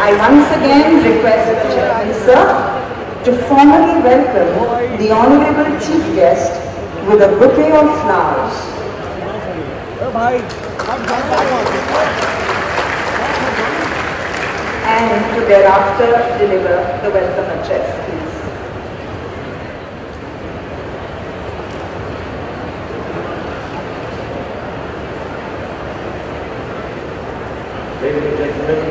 I once again request the Chairman, sir, to formally welcome the Honorable Chief Guest with a bouquet of flowers. And to thereafter deliver the welcome address, please. Ladies and gentlemen,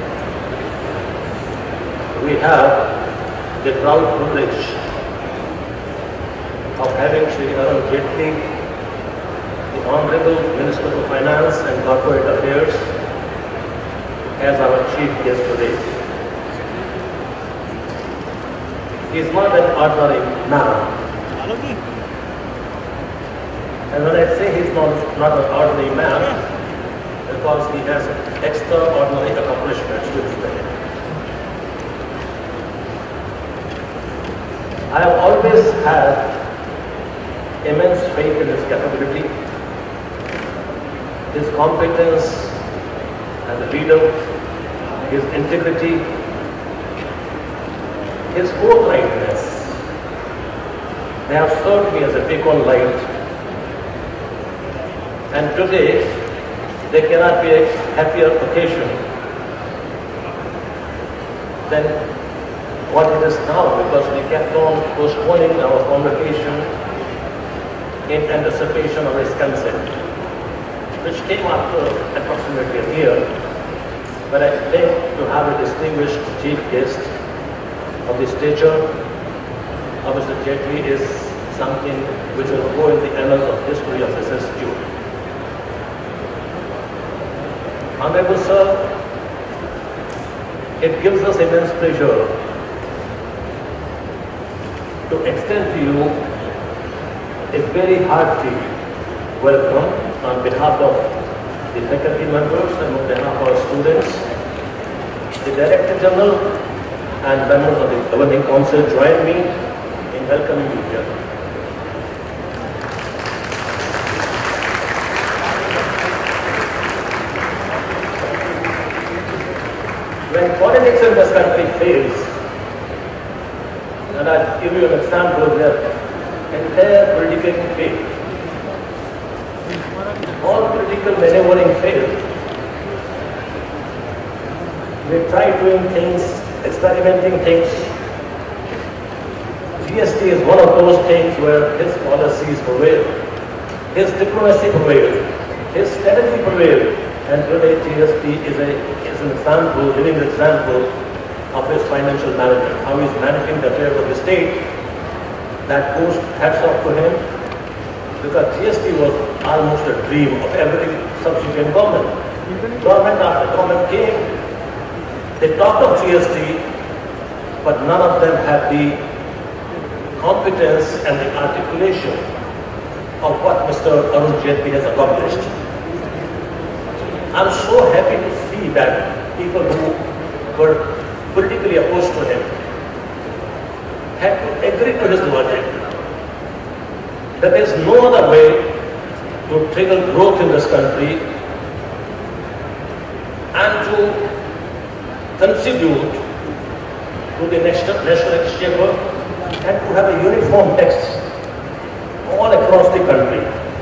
we have the proud privilege of having Shri Arun Jaitley, the Honorable Minister for Finance and Corporate Affairs, as our chief guest today. He is not an ordinary man. And when I say he is not an ordinary man, because he has extraordinary accomplishments to display. I have always had immense faith in his capability, his competence as a leader, his integrity, his forthrightness. They have served me as a beacon light. And today, there cannot be a happier occasion than what it is now, because we kept on postponing our convocation in anticipation of his consent, which came after approximately a year. But I think to have a distinguished chief guest of the stature of Mr. Jaitley is something which will go in the annals of history of this institute. Honorable Sir, it gives us immense pleasure to extend to you a very hearty welcome on behalf of the faculty members and on behalf of our students. The Director General and members of the Governing Council join me in welcoming you here. When politics in this country fails, and I'll give you an example where entire political failed, all political maneuvering failed. We tried doing things, experimenting things. GST is one of those things where his policies prevailed, his diplomacy prevailed, his strategy prevailed, and today GST is an example, living example of his financial management, how he is managing the affairs of the state. That goes hats off to him, because GST was almost a dream of every subsequent government. Government after government came, they talked of GST, but none of them had the competence and the articulation of what Mr. Arun Jaitley has accomplished. I'm so happy to see that people who were politically opposed to him had to agree to his logic. There is no other way to trigger growth in this country and to contribute to the national exchequer and to have a uniform tax all across the country.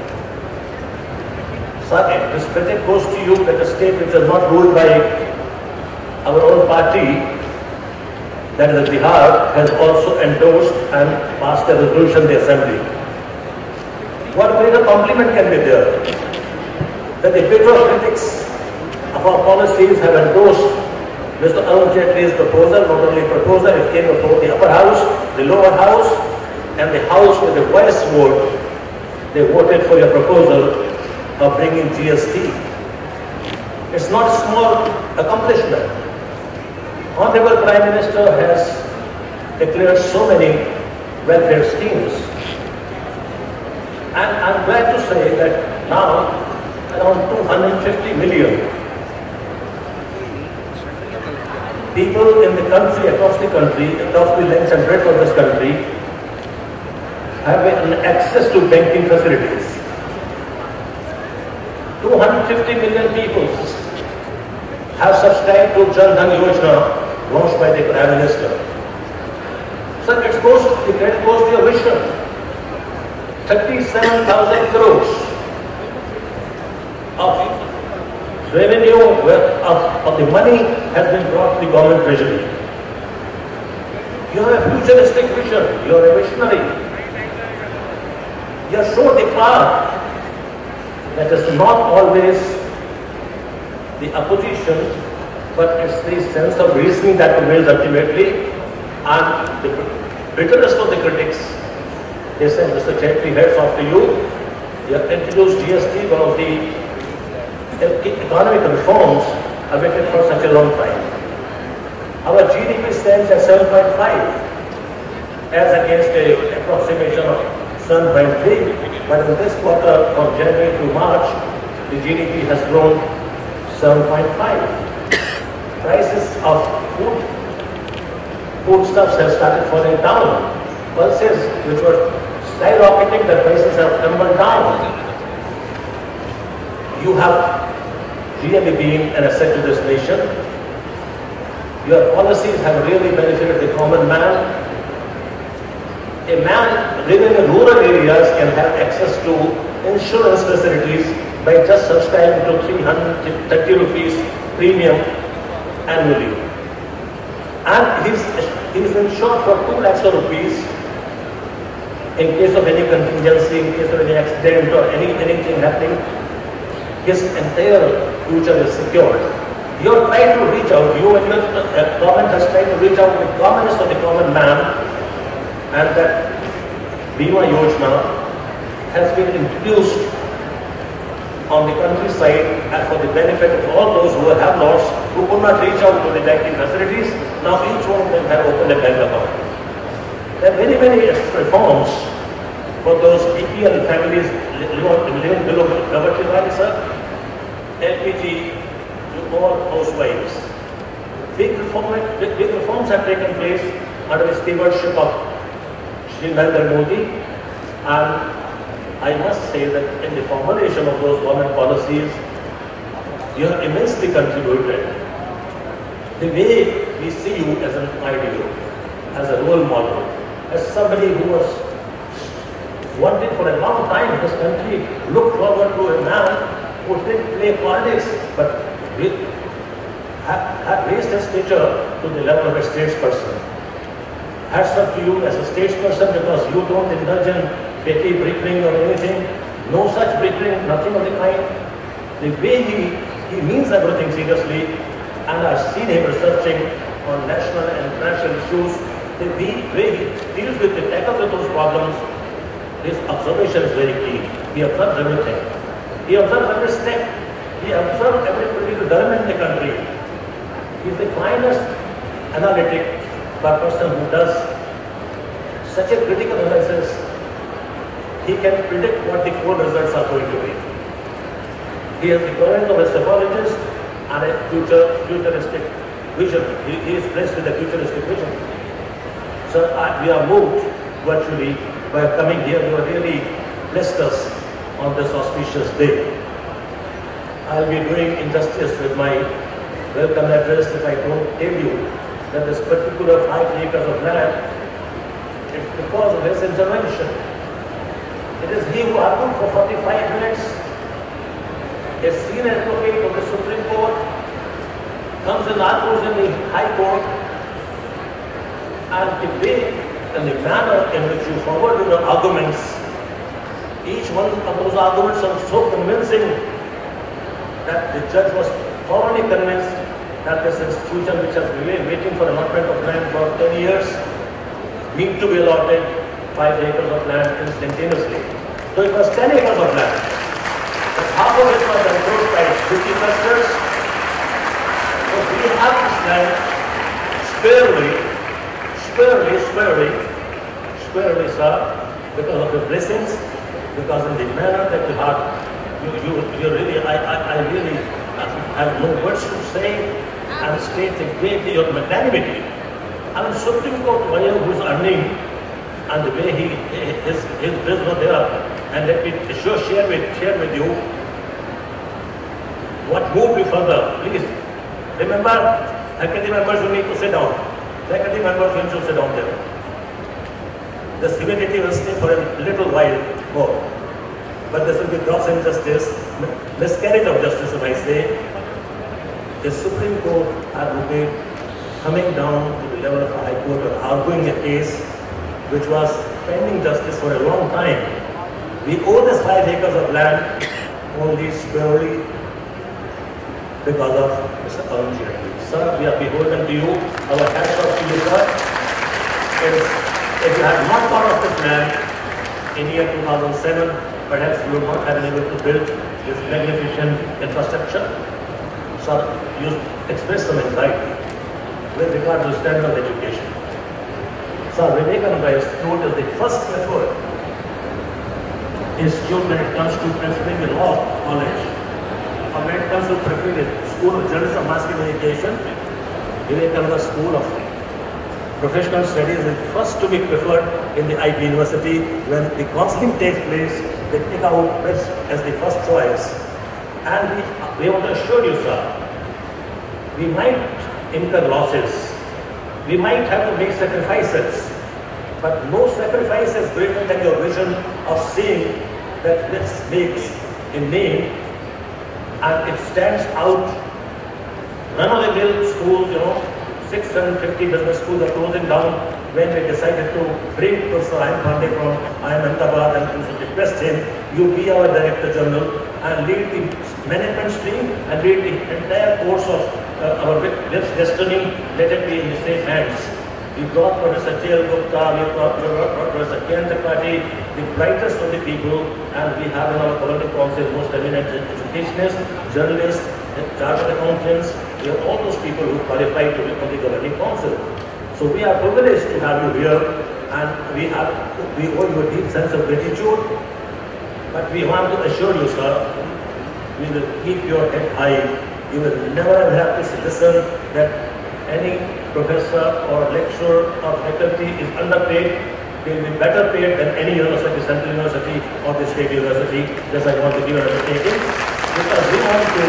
Second, this credit goes to you that a state which is not ruled by our own party, that is Bihar, has also endorsed and passed a resolution in the assembly. What greater compliment can be there? That the bitter critics of our policies have endorsed Mr. Arun Jaitley's proposal, not only proposal, it came before the upper house, the lower house, and the house with the voice vote. They voted for your proposal of bringing GST. It's not a small accomplishment. Honorable Prime Minister has declared so many welfare schemes. And I'm glad to say that now around 250 million people in the country, across the length and breadth of this country, have access to banking facilities. 250 million people have subscribed to Jan Dhan Yojana launched by the Prime Minister. Sir, the credit goes to your vision. 37,000 crores of revenue of the money has been brought to the government treasury. You have a futuristic vision. You are a visionary. You have shown the path that is not always the opposition, but it's the sense of reasoning that prevails ultimately. And the bitterest of the critics, they say, Mr. Jaitley, heads off to you. You have introduced GST, one of the economic reforms awaited for such a long time. Our GDP stands at 7.5 as against an approximation of 7.3, but in this quarter from January to March, the GDP has grown 7.5. Prices of foodstuffs have started falling down. Pulses which were skyrocketing, the prices have tumbled down. You have really been an asset to this nation. Your policies have really benefited the common man. A man living in rural areas can have access to insurance facilities by just subscribing to 330 rupees premium annually. And he's insured for 2 lakhs of rupees in case of any contingency, in case of any accident or anything happening. His entire future is secured. You are trying to reach out, you and your government has tried to reach out to the commonest of the common man, and that Bima Yojana has been introduced on the countryside and for the benefit of all those who have lost, who could not reach out to the banking facilities. Now each one of them have opened a bank account. There are very, many reforms for those BPL families living below poverty line, sir. LPG to all housewives. Big reforms have taken place under the stewardship of Shri Narendra Modi, and I must say that in the formulation of those government policies, you have immensely contributed. The way we see you as an ideal, as a role model, as somebody who was wanted for a long time in this country, looked forward to a man who didn't play politics, but have raised his stature to the level of a statesperson. Hats off to you as a statesperson, because you don't indulge in petty bickering or anything. No such bickering, nothing of the kind. The way he means everything seriously, and I've seen him researching on national and international issues. The way he deals with the tackle of those problems, his observation is very keen. He observes everything. He observes every step. He observes every political development in the country. He is the finest analytic person who does such a critical analysis. He can predict what the core results are going to be. He has the current of a psychologist and a futuristic vision. He is blessed with a futuristic vision. So we are moved virtually by coming here. You have really blessed us on this auspicious day. I'll be doing injustice with my welcome address if I don't tell you that this particular 5 acres of land is because of his intervention. It is he who argued for 45 minutes. A senior advocate of the Supreme Court comes and argues in the High Court, and the way and the manner in which you forward your arguments, each one of those arguments are so convincing that the judge was thoroughly convinced that this institution, which has been waiting for allotment of land for 10 years, need to be allotted 5 acres of land instantaneously. So it was 10 acres of land. But half of it was enclosed by big investors. So we have this land squarely, sir, because of the blessings, because in the manner that you have, you really, I really have no words to say and state the great your magnanimity. I mean, Supreme Court lawyer who is earning, and the way his business there, and let me share with you what moved me further. Please Remember, faculty members, you need to sit down. Faculty members, you should sit down there. The civility will stay for a little while more. But this will be gross injustice, miscarriage of justice, if I say. The Supreme Court advocate coming down to the level of the High Court and arguing a case which was pending justice for a long time. We owe this 5 acres of land only squarely because of Mr. Arun Jaitley. Sir, we are beholden to you. Our hats off to you, sir. If you had not thought of this land in year 2007, perhaps you would not have been able to build this magnificent infrastructure. Sir, you expressed some anxiety with regard to the standard of education. Sir, Vivekananda Institute is the first preferred institute when it comes to preferring a law college, or when it comes to preferring a school of journalism, mass communication. Vivekananda School of Professional Studies is first to be preferred in the IB University. When the counseling takes place, they take out this as the first choice. And we want to assure you, sir, we might incur losses, we might have to make sacrifices, but no sacrifice is greater than your vision of seeing that this makes a name and it stands out. Run-of-the-mill schools, 650 business schools are closing down. When we decided to bring Professor Ayan Pandey from IIM Ahmedabad and to request him, you be our Director General and lead the management stream and lead the entire course of our life's destiny. Let it be in the safe hands. We brought Professor J.L. Gupta, we brought Professor K.N. Tripathi, the brightest of the people, and we have in our governing council most eminent educationists, journalists, chartered accountants. We have all those people who qualify to be on the governing council. So we are privileged to have you here, and we owe you a deep sense of gratitude. But we want to assure you, sir, we will keep your head high. You will never have to listen that any professor or lecturer or faculty is underpaid. They will be better paid than any university, central university or the state university. This I want to give an undertaking, because we want to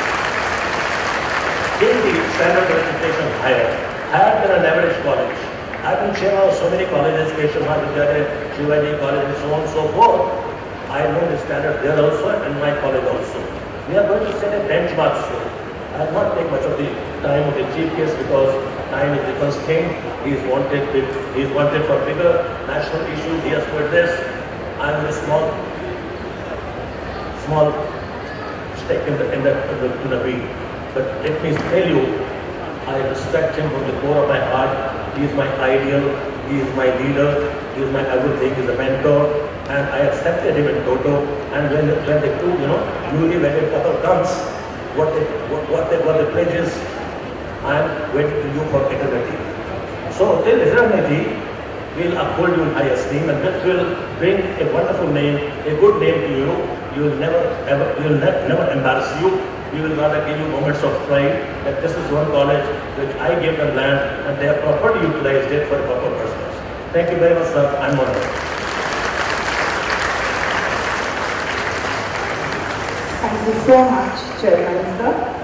take the standard of education higher than an average college. I've been chairman of so many colleges, Keshav Mahavidyalaya, Shivaji College, and so on and so forth. I know the standard there also and my college also. We are going to set a benchmark soon. I will not take much of the time of the chief guest because time is the constraint. He is wanted for bigger national issues. He has put this. I am a small stake in the wheel. But let me tell you, I respect him from the core of my heart. He is my ideal. He is my leader. He is my everything. He is a mentor. And I accepted him in toto. And when the two, newly wedded couple comes, what the pledge is, I am waiting to you for eternity. So till eternity, we will uphold you in high esteem, and this will bring a wonderful name, a good name to you. You will never embarrass you. We will rather give you moments of pride that this is one college which I gave them land and they have properly utilized it for proper purposes. Thank you very much, sir. I'm honored. Thank you so much, Chairman, sir.